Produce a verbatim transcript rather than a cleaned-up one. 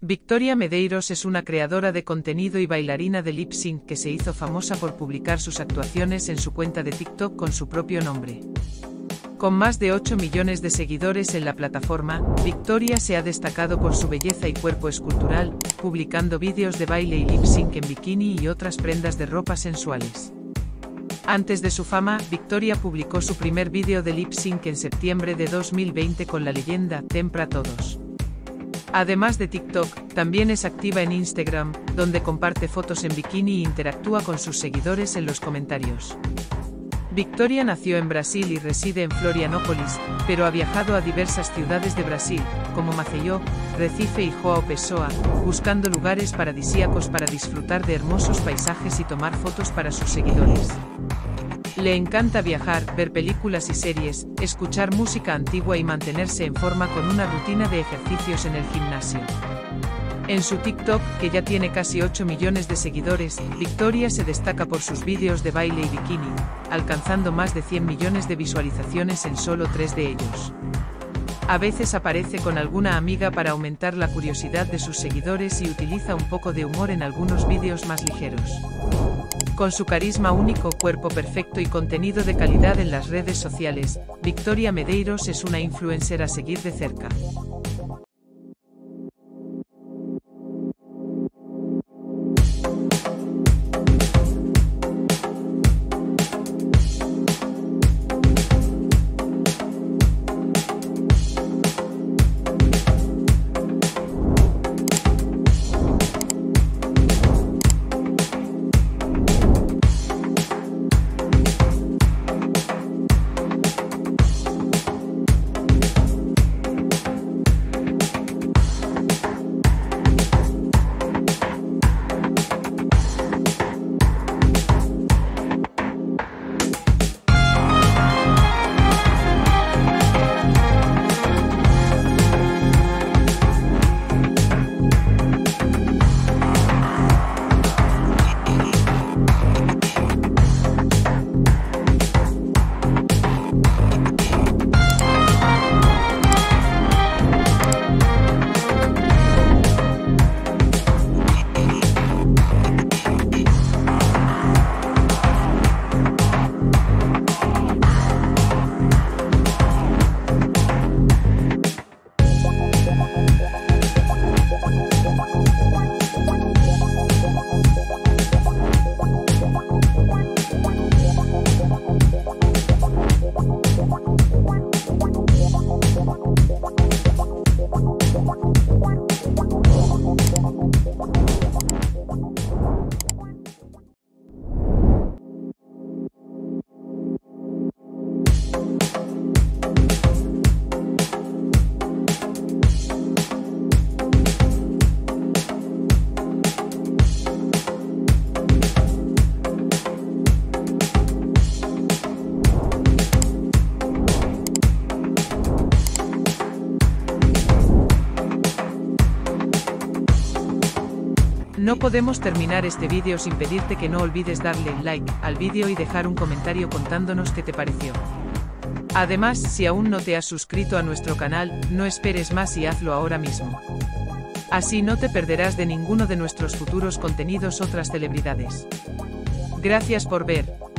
Victoria Medeiros es una creadora de contenido y bailarina de lip sync que se hizo famosa por publicar sus actuaciones en su cuenta de TikTok con su propio nombre. Con más de ocho millones de seguidores en la plataforma, Victoria se ha destacado por su belleza y cuerpo escultural, publicando vídeos de baile y lip sync en bikini y otras prendas de ropa sensuales. Antes de su fama, Victoria publicó su primer vídeo de lip sync en septiembre de dos mil veinte con la leyenda "Tempra todos". Además de TikTok, también es activa en Instagram, donde comparte fotos en bikini e interactúa con sus seguidores en los comentarios. Victoria nació en Brasil y reside en Florianópolis, pero ha viajado a diversas ciudades de Brasil, como Maceió, Recife y João Pessoa, buscando lugares paradisíacos para disfrutar de hermosos paisajes y tomar fotos para sus seguidores. Le encanta viajar, ver películas y series, escuchar música antigua y mantenerse en forma con una rutina de ejercicios en el gimnasio. En su TikTok, que ya tiene casi ocho millones de seguidores, Victoria se destaca por sus vídeos de baile y bikini, alcanzando más de cien millones de visualizaciones en solo tres de ellos. A veces aparece con alguna amiga para aumentar la curiosidad de sus seguidores y utiliza un poco de humor en algunos vídeos más ligeros. Con su carisma único, cuerpo perfecto y contenido de calidad en las redes sociales, Victoria Medeiros es una influencer a seguir de cerca. No podemos terminar este vídeo sin pedirte que no olvides darle like al vídeo y dejar un comentario contándonos qué te pareció. Además, si aún no te has suscrito a nuestro canal, no esperes más y hazlo ahora mismo. Así no te perderás de ninguno de nuestros futuros contenidos o otras celebridades. Gracias por ver.